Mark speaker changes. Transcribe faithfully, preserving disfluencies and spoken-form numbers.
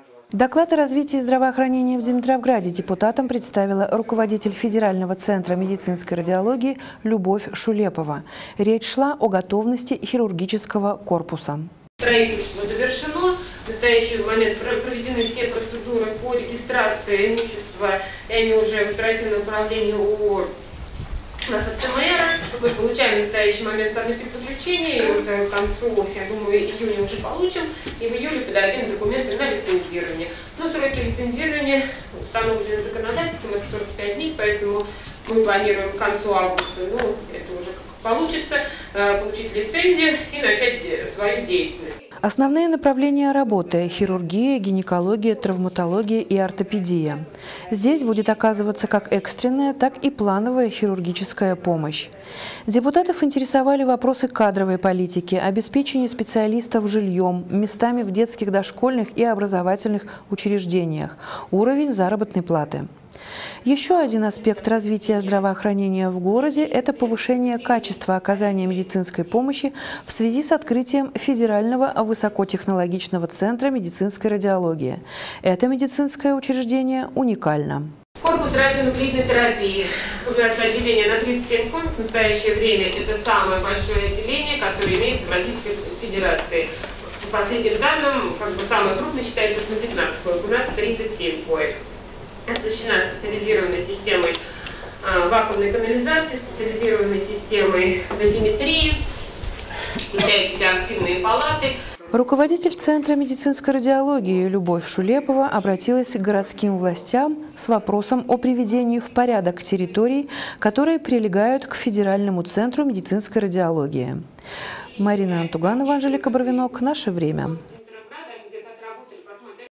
Speaker 1: Доклад о развитии здравоохранения в Димитровграде депутатам представила руководитель Федерального центра медицинской радиологии Любовь Шулепова. Речь шла о готовности хирургического корпуса.
Speaker 2: Строительство завершено. В настоящий момент проведены все процедуры по регистрации имущества, и они уже в оперативном управлении у ФЦМР. Мы получаем в настоящий момент санэпидзаключение, и вот к концу, я думаю, июня уже получим, и в июле подадим документы на лицензирование. Но сроки лицензирования установлены законодательством, это сорок пять дней, поэтому мы планируем к концу августа, ну, это уже как получится, получить лицензию и начать свою деятельность.
Speaker 1: Основные направления работы – хирургия, гинекология, травматология и ортопедия. Здесь будет оказываться как экстренная, так и плановая хирургическая помощь. Депутатов интересовали вопросы кадровой политики, обеспечения специалистов жильем, местами в детских, дошкольных и образовательных учреждениях, уровень заработной платы. Еще один аспект развития здравоохранения в городе – это повышение качества оказания медицинской помощи в связи с открытием Федерального высокотехнологичного центра медицинской радиологии. Это медицинское учреждение уникально.
Speaker 2: Корпус радионуклидной терапии. У нас отделение на тридцать семь коек. В настоящее время это самое большое отделение, которое имеется в Российской Федерации. По последним данным, как бы самое крупное считается на пятнадцать коек. У нас тридцать семь коек. Оснащена специализированной системой а, вакуумной канализации, специализированной системой дозиметрии, включает в себя активные палаты.
Speaker 1: Руководитель Центра медицинской радиологии Любовь Шулепова обратилась к городским властям с вопросом о приведении в порядок территорий, которые прилегают к Федеральному центру медицинской радиологии. Марина Антуганова, Анжелика Барвинок. Наше время.